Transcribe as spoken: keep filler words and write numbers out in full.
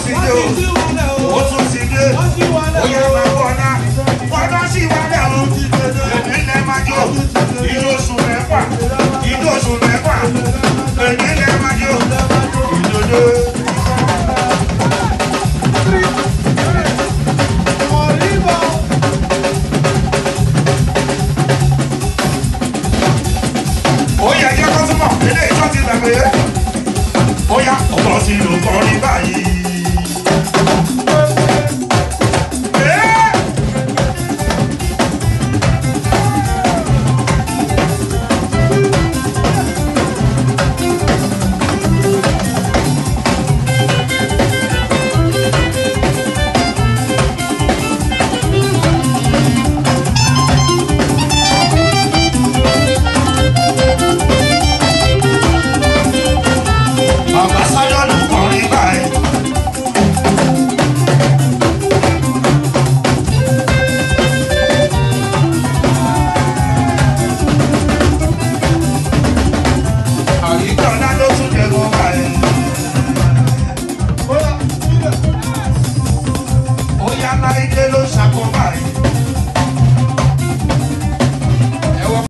ti dé o ó tún ti dé ó yẹ máa bọ̀ náà wọ́dọ̀ sí wálẹ̀ o èmi lẹ́ máa jó ìjó oṣù mẹ́fà ìjó oṣù mẹ́fà èmi lẹ́ máa jó ìjòjò.